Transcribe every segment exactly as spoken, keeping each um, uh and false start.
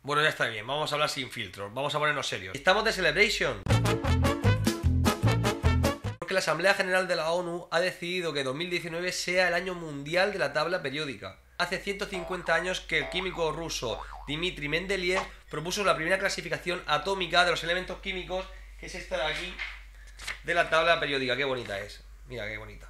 Bueno, ya está bien, vamos a hablar sin filtros, vamos a ponernos serios. Estamos de celebration. Porque la Asamblea General de la ONU ha decidido que dos mil diecinueve sea el año mundial de la tabla periódica. Hace ciento cincuenta años que el químico ruso Dmitri Mendeleev propuso la primera clasificación atómica de los elementos químicos, que es esta de aquí, de la tabla periódica. Qué bonita es, mira qué bonita.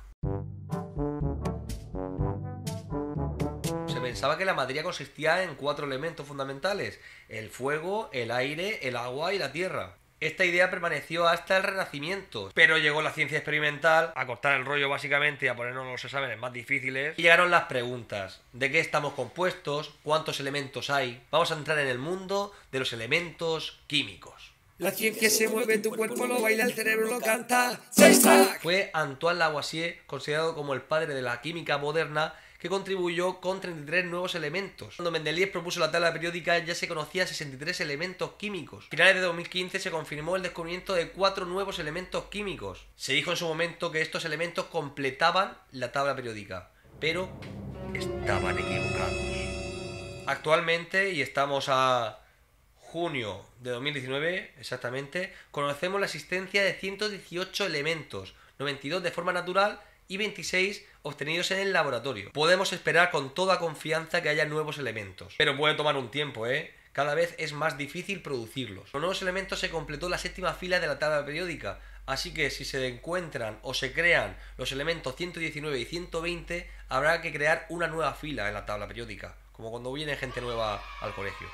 Se pensaba que la materia consistía en cuatro elementos fundamentales: el fuego, el aire, el agua y la tierra. Esta idea permaneció hasta el Renacimiento, pero llegó la ciencia experimental a cortar el rollo básicamente y a ponernos los exámenes más difíciles. Y llegaron las preguntas: ¿de qué estamos compuestos? ¿Cuántos elementos hay? Vamos a entrar en el mundo de los elementos químicos. La ciencia se mueve, tu cuerpo lo baila, el cerebro lo canta. Fue Antoine Lavoisier, considerado como el padre de la química moderna, que contribuyó con treinta y tres nuevos elementos. Cuando Mendeleev propuso la tabla periódica ya se conocían sesenta y tres elementos químicos. A finales de dos mil quince se confirmó el descubrimiento de cuatro nuevos elementos químicos. Se dijo en su momento que estos elementos completaban la tabla periódica, pero estaban equivocados. Actualmente, y estamos a junio de dos mil diecinueve exactamente, conocemos la existencia de ciento dieciocho elementos, noventa y dos de forma natural y veintiséis obtenidos en el laboratorio. Podemos esperar con toda confianza que haya nuevos elementos, pero puede tomar un tiempo, ¿eh? Cada vez es más difícil producirlos. Con nuevos elementos se completó la séptima fila de la tabla periódica, así que si se encuentran o se crean los elementos ciento diecinueve y ciento veinte, habrá que crear una nueva fila en la tabla periódica, como cuando viene gente nueva al colegio.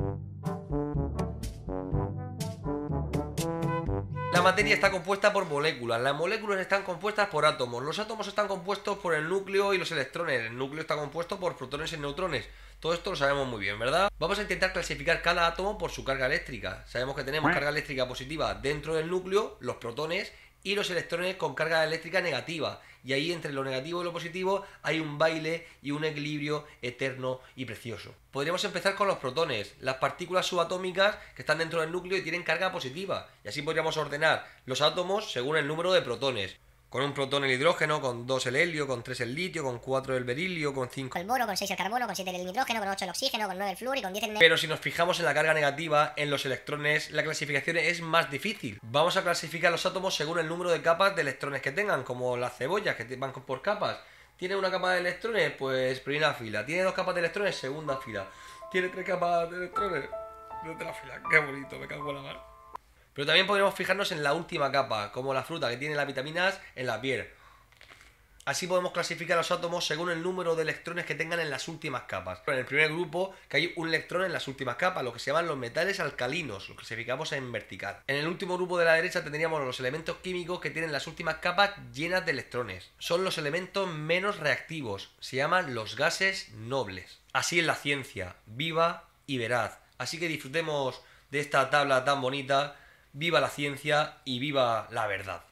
La materia está compuesta por moléculas, las moléculas están compuestas por átomos, los átomos están compuestos por el núcleo y los electrones, el núcleo está compuesto por protones y neutrones. Todo esto lo sabemos muy bien, ¿verdad? Vamos a intentar clasificar cada átomo por su carga eléctrica. Sabemos que tenemos carga eléctrica positiva dentro del núcleo, los protones, y los electrones con carga eléctrica negativa. Y ahí entre lo negativo y lo positivo hay un baile y un equilibrio eterno y precioso. Podríamos empezar con los protones, las partículas subatómicas que están dentro del núcleo y tienen carga positiva. Y así podríamos ordenar los átomos según el número de protones. Con un protón el hidrógeno, con dos el helio, con tres el litio, con cuatro el berilio, con cinco el boro, con seis el carbono, con siete el nitrógeno, con ocho el oxígeno, con nueve el flúor y con diez el... Pero si nos fijamos en la carga negativa, en los electrones, la clasificación es más difícil. Vamos a clasificar los átomos según el número de capas de electrones que tengan, como las cebollas que van por capas. ¿Tiene una capa de electrones? Pues primera fila. ¿Tiene dos capas de electrones? Segunda fila. ¿Tiene tres capas de electrones? Tercera fila. Qué bonito, me cago en la mar. Pero también podríamos fijarnos en la última capa, como la fruta que tiene las vitaminas en la piel. Así podemos clasificar los átomos según el número de electrones que tengan en las últimas capas. En el primer grupo, que hay un electrón en las últimas capas, lo que se llaman los metales alcalinos, los clasificamos en vertical. En el último grupo de la derecha tendríamos los elementos químicos que tienen las últimas capas llenas de electrones. Son los elementos menos reactivos, se llaman los gases nobles. Así es la ciencia, viva y veraz. Así que disfrutemos de esta tabla tan bonita. Viva la ciencia y viva la verdad.